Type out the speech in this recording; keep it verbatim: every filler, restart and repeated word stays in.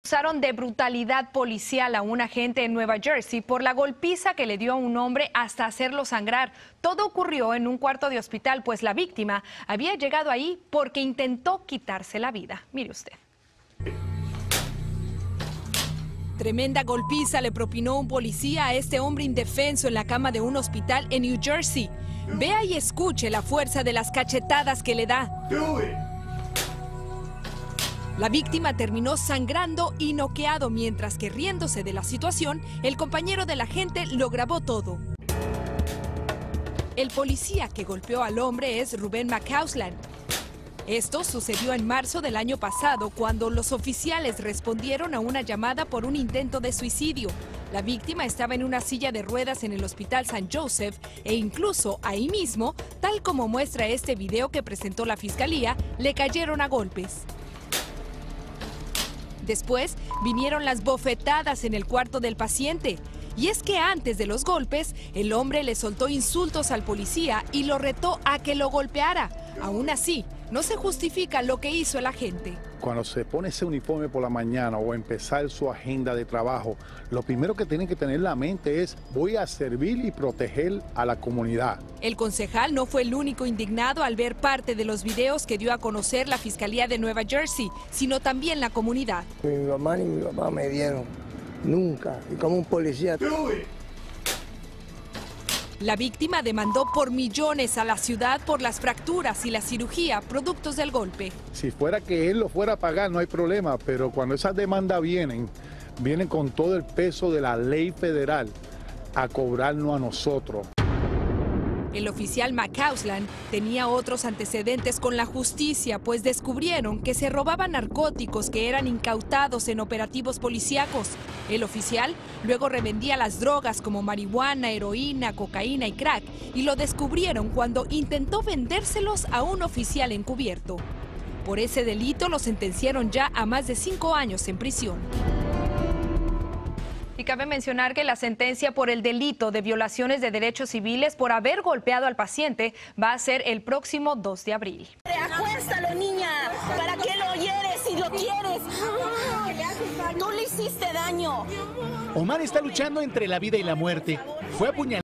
Acusaron de brutalidad policial a un agente en Nueva Jersey por la golpiza que le dio a un hombre hasta hacerlo sangrar. Todo ocurrió en un cuarto de hospital, pues la víctima había llegado ahí porque intentó quitarse la vida. Mire usted. Tremenda golpiza le propinó un policía a este hombre indefenso en la cama de un hospital en New Jersey. Vea y escuche la fuerza de las cachetadas que le da. La víctima terminó sangrando y noqueado, mientras que, riéndose de la situación, el compañero del agente lo grabó todo. El policía que golpeó al hombre es Rubén McCausland. Esto sucedió en marzo del año pasado, cuando los oficiales respondieron a una llamada por un intento de suicidio. La víctima estaba en una silla de ruedas en el Hospital San Joseph e incluso ahí mismo, tal como muestra este video que presentó la fiscalía, le cayeron a golpes. Después vinieron las bofetadas en el cuarto del paciente. Y es que antes de los golpes, el hombre le soltó insultos al policía y lo retó a que lo golpeara. Aún así, no se justifica lo que hizo el agente. Cuando se pone ese uniforme por la mañana o empezar su agenda de trabajo, lo primero que tienen que tener en la mente es: voy a servir y proteger a la comunidad. El concejal no fue el único indignado al ver parte de los videos que dio a conocer la Fiscalía de Nueva Jersey, sino también la comunidad. Mi mamá ni mi papá me dieron, nunca, y como un policía. La víctima demandó por millones a la ciudad por las fracturas y la cirugía productos del golpe. Si fuera que él lo fuera a pagar, no hay problema, pero cuando esas demandas vienen, vienen con todo el peso de la ley federal a cobrarnos a nosotros. El oficial McCausland tenía otros antecedentes con la justicia, pues descubrieron que se robaban narcóticos que eran incautados en operativos policíacos. El oficial luego revendía las drogas como marihuana, heroína, cocaína y crack, y lo descubrieron cuando intentó vendérselos a un oficial encubierto. Por ese delito lo sentenciaron ya a más de cinco años en prisión. Y cabe mencionar que la sentencia por el delito de violaciones de derechos civiles por haber golpeado al paciente va a ser el próximo dos de abril. Acuéstalo, niña, ¿para qué lo hieres si lo quieres? Tú le hiciste daño. Omar está luchando entre la vida y la muerte. Fue apuñalado.